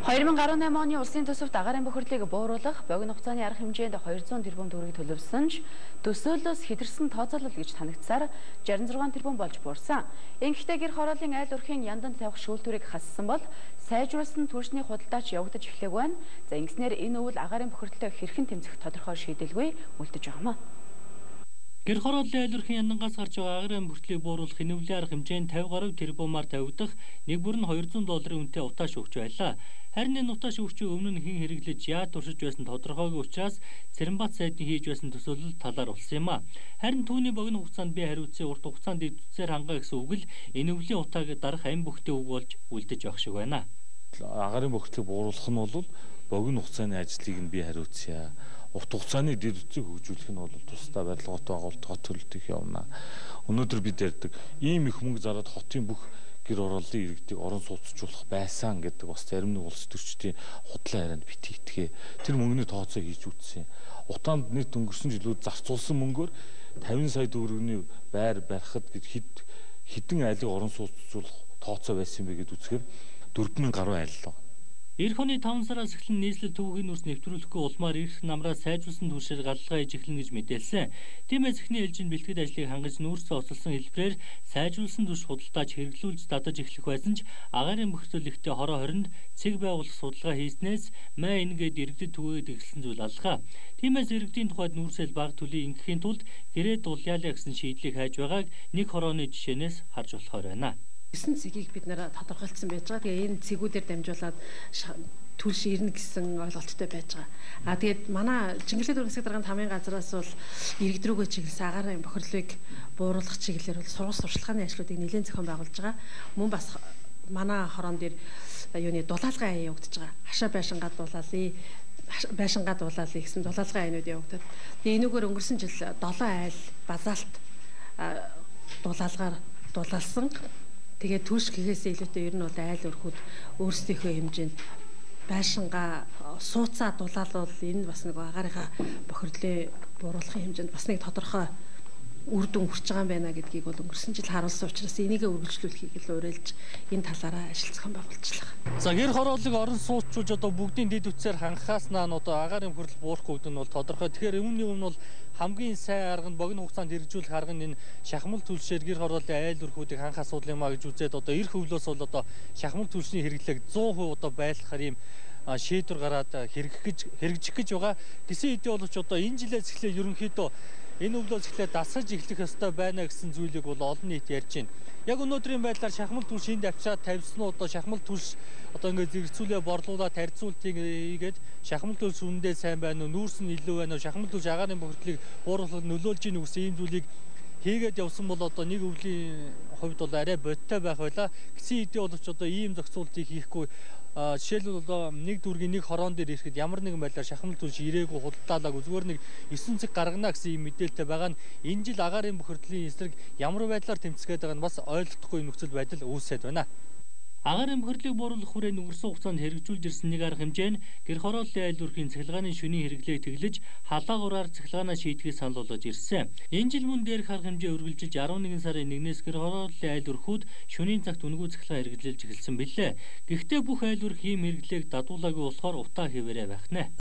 2018 оны улсын төсөвт агаарын бохирдлыг бууруулах богино хугацааны арга хэмжээнд 200 тэрбум төгрөгийг төлөвлөсөн ч төсөөллөөс хэтэрсэн тооцоолол гэж танигдсаар 66 тэрбум болж буурсан. Ингэхдээ гэр хорооллын айл өрхийн янданд тавих шүүлтүүрийг хассан бол сайжруулсан түлшний худалдаач явагдаж эхлэх байна. За ингэснээр энэ өвөл агаарын бохирдлыг хэрхэн тэмцэх тодорхой шийдэлгүй үлдэж байгаа юм. Гэр хорооллын айл өрхийн яндангаас гарч байгаа агаарын бохирдлыг бууруулах хинөвлийн арга хэмжээнд 50 гаруй тэрбумаар тавигдах нэг бүр нь $200 үнэтэй утааш өгч байлаа. Харин энэ утааш өгчийг өмнө нь хэн хэрэглэж яа туршиж байсан тодорхойгүй учраас Цэрэнбат сайдын хийж байсан төсөөлөл талаар болсон юм а. Харин түүний богино хугацаанд бие хариуцсан урт хугацаанд эвдсээр хангаа гэсэн үг л энэ өвлийн утааг дарах амь бүхтэй үг болж үлдэж явах шиг байна. Агаарын бохирдлыг бууруулах нь бол богино хугацааны ажлыг нь бие хариуцъя. Урт хугацааны дэд үтцийг хөгжүүлэх нь бол тусдаа барилгаатай байгуулалт хот төлөлтөх явна. Өнөөдөр бид ярьдаг ийм их мөнгө зарад хотын бүх гэр орооллын иргэдийг орон сууцчлуулах байсан гэдэг бас зарим нэг улс төрчдийн худлаа ярианд бити итгэ. Тэр мөнгөний тооцоо хийж үзсэн. Утаанд нийт өнгөрсөн жилүүд зарцуулсан мөнгөөр 50 сая төгрөгийн байр барихад хэдэн айлыг орон сууцчлуулах тооцоо байсан бэ гэдээ үзэхээр 4000 гаруй айл л. Эх оны 5 сараас эхлэн нийслэл төвийн нүрс нэвтрүүлэхгүй улмаар ирэх намраа сайжруулсан түвшээр галлага хийж эхлэнэ гэж мэдээлсэн. Тиймээс эхний ээлжинд бэлтгэл ажлыг хангаж нүүрсээ оцолсон хэлбэрээр сайжруулсан түвш худалдааж хэрэглүүлж дадаж эхлэх байсан ч агаарын бохирдол ихтэй хороо хоринд цэг байгуулах судалгаа хийснээс маа ингээд иргэдэд түгээгээд эхэлсэн зүйл алгаа. Тиймээс иргэдийн тухайд нүүрсэл баг төлөй ингээхийн тулд гэрээ дулъялаа гэсэн шийдлийг хайж байгааг нэг хорооны жишээнээс харж болохоор байна. 9 цэгийг бид нэр тодорхойлсон байж байгаа. Тэгээ энэ цэгүүдээр дамжуулаад түлш ирнэ гэсэн ойлголттой байж байгаа. Тэгээд манай Чингэлэг дүүрэн засаг дарганы хамгийн газраас бол иргэд рүүгээ чиглэсэн агаарын бохирлыг бууруулах чиглэлээр бол сургууль сурчлагын ажлуудыг нэлээд зохион байгуулж байгаа. Мөн бас манай хороон дээр юуны дулаалгын аяа явагдаж байгаа. Хашаа байшингаа дулаалъя гэсэн дулаалгын аянууд явагдаад. Тэгээ энүүгээр өнгөрсөн жил 7 айл базаалт дулаалгаар дулаалсан. Тэгээ түлш гэхээсээ илүүтэй ер нь бол айл өрхүүд өөрсдийнхөө хэмжээнд байшингаа сууцаа дулаалвал энэ бас нэг агаарынхаа бохирдлын бууруулахын хэмжээнд бас нэг тодорхой үр дүн хүрч байгаа юм байна гэдгийг бол өнгөрсөн жил харуулсан учраас энийг үргэлжлүүлэхийг л уриалж энэ талаараа ажил зохион байгуулчихлаа. За гэр хорооллыг орон сууцчулж одоо бүгдийн дэд үтсээр хангахааснаа нь одоо агаарын бохирдол буурах үед нь бол тодорхой. Тэгэхээр үүний өмнө бол хамгийн сайн арга нь богино хугацаанд хэрэгжүүлэх арга нь энэ шахмал түлшээр гэр хорооллын айл өрхүүдийг хангах асуудал юм а гэж үзээд одоо эх хөвлөөс бол одоо шахмал түлшний хэрэглээг 100% одоо байлгахаар юм шийдвэр гараад хэрэгжих гэж байгаа. Гэсэн хэдий боловч одоо энэ жилээс эхлээ ерөнхийдөө энэ өвлөөс эхлээд дасгаж эхлэх ёстой байна гэсэн зүйлийг бол олон нийт ярьж байна. Яг өнөөдрийн байдлаар шахмал түлш энд авчираад тавьсан уу одоо шахмал түлш одоо ингээд зэрэгцүүлээ борлуулаад харьцуултыг ийгээд шахмал түлш үндэ сайн байна уу, нүүрс нь илүү байна уу, шахмал түлш агаарын бохирдлыг бууруулахад нөлөөлж ийн гэсэн ийм зүйлийг хийгээд явсан бол одоо нэг өвлийн хувьд бол арай бодтой байх байла. Гэсэн хэдий боловч одоо ийм зохицуултыг хийхгүй жишээлбэл одоо нэг дүүргийн нэг хороон дээр ирэхэд ямар нэгэн байдлаар шахмал түлш ирээгүй худалдаалаагүй зүгээр нэг 9 цаг гаргана гэсэн ийм мэдээлэлтэй байгаа нь энэ жил агаарын бохирдлын эсрэг ямар байдлаар тэмцгээд байгаа нь бас ойлгохгүй нөхцөл байдал үүсээд байна. Агаарын бохирдлыг бууруулах хүрээнд өнгөрсөн хугацаанд хэрэгжүүлж ирсэн нэг арга хэмжээ нь гэр хорооллын айл өрхийн цахилгааны шөнийн хэрэглээг тэглэж халаагаараар цахилгаанаа шийдгийг санал болгож ирсэн. Энэ жил мөн дээрх арга хэмжээ үргэлжилж 11 сарын 1-ээс гэр хорооллын айл өрхүүд шөнийн цагт үнэгүй цахилгаан хэрэглүүлж эхэлсэн билээ. Гэхдээ бүх айл өрх ийм хэрэглээг дадуулаагүй болохоор утаа хэвээрээ байх нэ.